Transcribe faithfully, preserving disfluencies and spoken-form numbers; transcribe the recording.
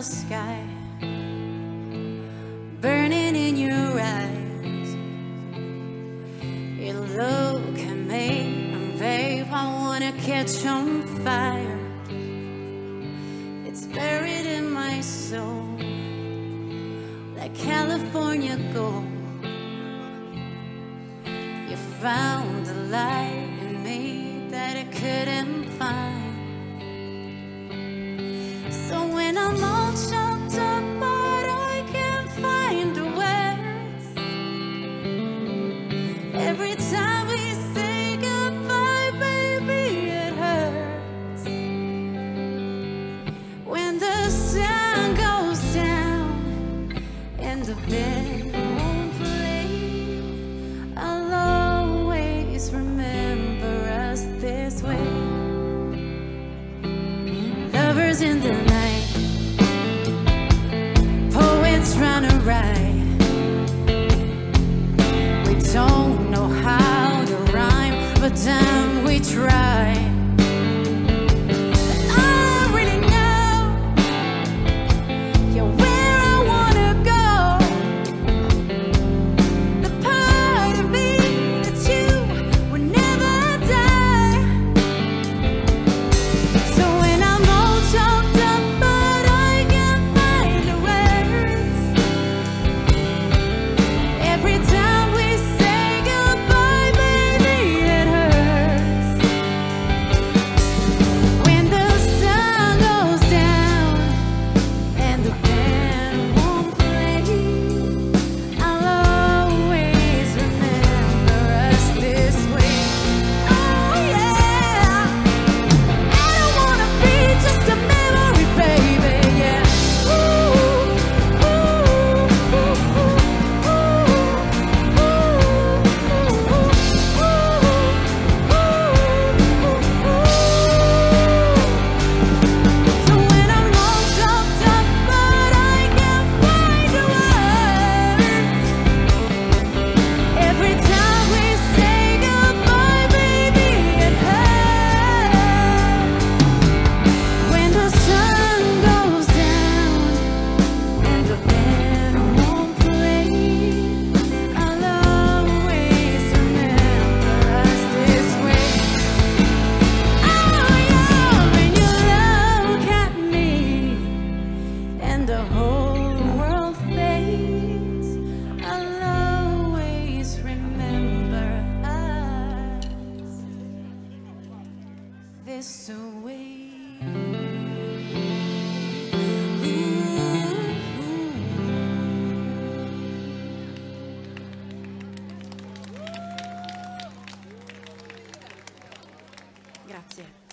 sky, burning in your eyes. You look at me and babe, I wanna catch on fire. It's buried in my soul like California gold. You found the light in me that I couldn't find. So when I'm all choked up but I can't find the words, every time we say goodbye, baby, it hurts. When the sun goes down and the bed won't play, I'll always remember us this way. Lovers in the night, poets run a ride. We don't know how to rhyme, but damn, we try. And I already know you're where I wanna go. The part of me that you would never die. So when I'm all choked up but I can't find the words, every time we say goodbye, baby, it hurts. When the sun goes down and the band won't play, I'll always remember us this way. Oh yeah, I don't wanna be just a memory, baby, yeah. Ooh, ooh, ooh, ooh, ooh, ooh, ooh, ooh. So when I'm all choked up but I can't find the words, every time we say goodbye, baby, it hurts. When the sun goes down and the band won't play, I'll always remember us this way. Oh yeah, when you look at me and the whole world fades, I'll always remember us this way. Grazie.